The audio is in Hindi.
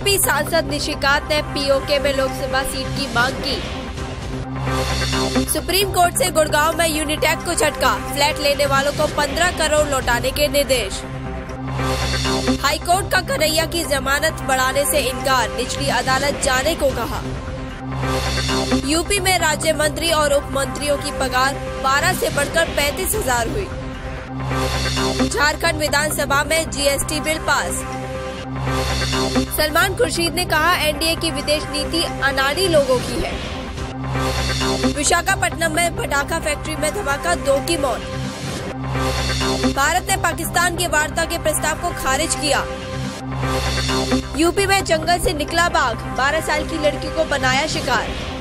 बीजेपी सांसद निशिकांत ने पीओके में लोकसभा सीट की मांग की। सुप्रीम कोर्ट से गुड़गांव में यूनिटेक को झटका, फ्लैट लेने वालों को 15 करोड़ लौटाने के निर्देश। हाईकोर्ट का कन्हैया की जमानत बढ़ाने से इनकार, निचली अदालत जाने को कहा। यूपी में राज्य मंत्री और उप मंत्रियों की पगार 12 से बढ़कर 35,000 हुई। झारखंड विधानसभा में GST bill pass. Salman Khurshid ने कहा, एनडीए की विदेश नीति अनाड़ी लोगों की है। विशाखापट्टनम में पटाखा फैक्ट्री में धमाका, 2 की मौत। भारत ने पाकिस्तान की वार्ता के प्रस्ताव को खारिज किया। यूपी में जंगल से निकला बाघ, 12 साल की लड़की को बनाया शिकार।